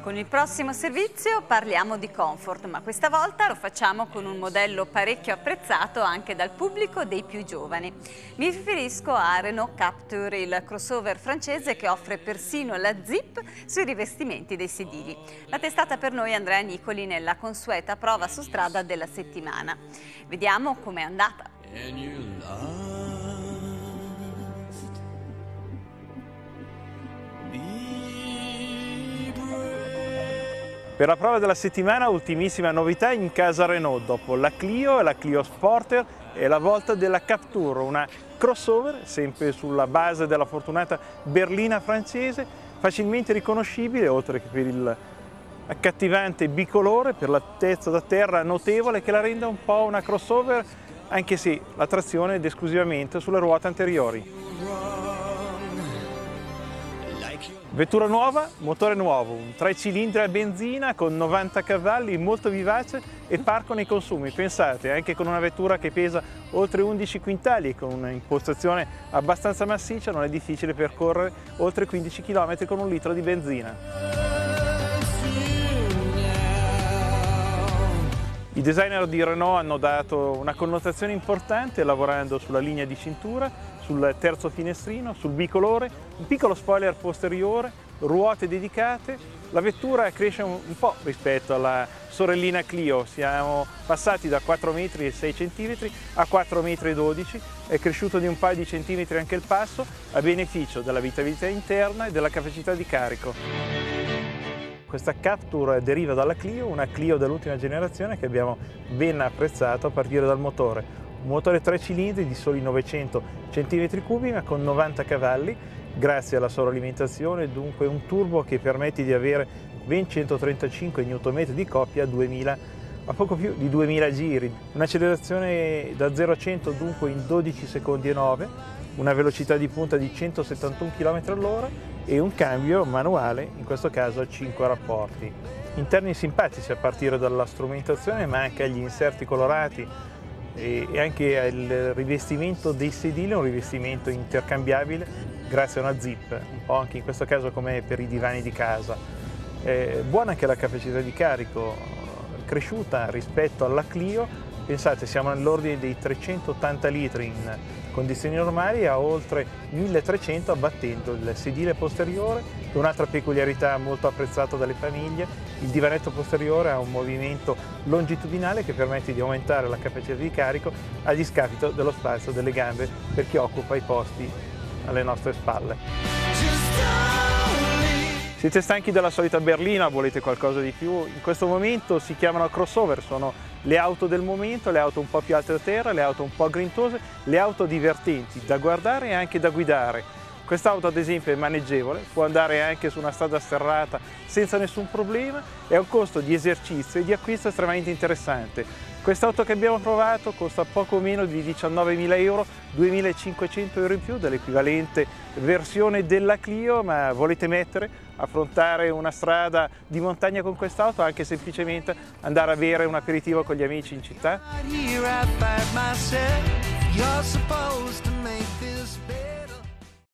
Con il prossimo servizio parliamo di comfort, ma questa volta lo facciamo con un modello parecchio apprezzato anche dal pubblico dei più giovani. Mi riferisco a Renault Captur, il crossover francese che offre persino la zip sui rivestimenti dei sedili. La testata per noi Andrea Nicoli nella consueta prova su strada della settimana. Vediamo com'è andata. Per la prova della settimana, ultimissima novità in casa Renault, dopo la Clio e la Clio Sporter e la volta della Captur, una crossover sempre sulla base della fortunata berlina francese, facilmente riconoscibile oltre che per il accattivante bicolore, per l'altezza da terra notevole che la rende un po' una crossover, anche se la trazione è ed esclusivamente sulle ruote anteriori. Vettura nuova, motore nuovo, un 3 cilindri a benzina con 90 cavalli, molto vivace e parco nei consumi. Pensate, anche con una vettura che pesa oltre 11 quintali e con un'impostazione abbastanza massiccia non è difficile percorrere oltre 15 km con un litro di benzina. I designer di Renault hanno dato una connotazione importante lavorando sulla linea di cintura, sul terzo finestrino, sul bicolore, un piccolo spoiler posteriore, ruote dedicate. La vettura cresce un po' rispetto alla sorellina Clio, siamo passati da 4,6 m a 4,12 m, è cresciuto di un paio di centimetri anche il passo a beneficio della vitalità interna e della capacità di carico. Questa Captur deriva dalla Clio, una Clio dell'ultima generazione che abbiamo ben apprezzato a partire dal motore. Un motore 3 cilindri di soli 900 cm3 ma con 90 cavalli, grazie alla sovralimentazione, dunque un turbo che permette di avere ben 135 Nm di coppia a poco più di 2000 giri. Un'accelerazione da 0 a 100 dunque in 12 secondi e 9, una velocità di punta di 171 km/h e un cambio manuale, in questo caso a 5 rapporti. Interni simpatici a partire dalla strumentazione, ma anche agli inserti colorati e anche al rivestimento dei sedili, un rivestimento intercambiabile grazie a una zip, un po' anche in questo caso come per i divani di casa. Buona anche la capacità di carico, cresciuta rispetto alla Clio. Pensate, siamo nell'ordine dei 380 litri in condizioni normali a oltre 1300 abbattendo il sedile posteriore. Un'altra peculiarità molto apprezzata dalle famiglie, il divanetto posteriore ha un movimento longitudinale che permette di aumentare la capacità di carico a discapito dello spazio delle gambe per chi occupa i posti alle nostre spalle. Siete stanchi della solita berlina, volete qualcosa di più? In questo momento si chiamano crossover, sono le auto del momento, le auto un po' più alte da terra, le auto un po' grintose, le auto divertenti da guardare e anche da guidare. Quest'auto ad esempio è maneggevole, può andare anche su una strada sterrata senza nessun problema e ha un costo di esercizio e di acquisto estremamente interessante. Quest'auto che abbiamo provato costa poco meno di 19.000 euro, 2.500 euro in più dell'equivalente versione della Clio, ma volete affrontare una strada di montagna con quest'auto, anche semplicemente andare a bere un aperitivo con gli amici in città?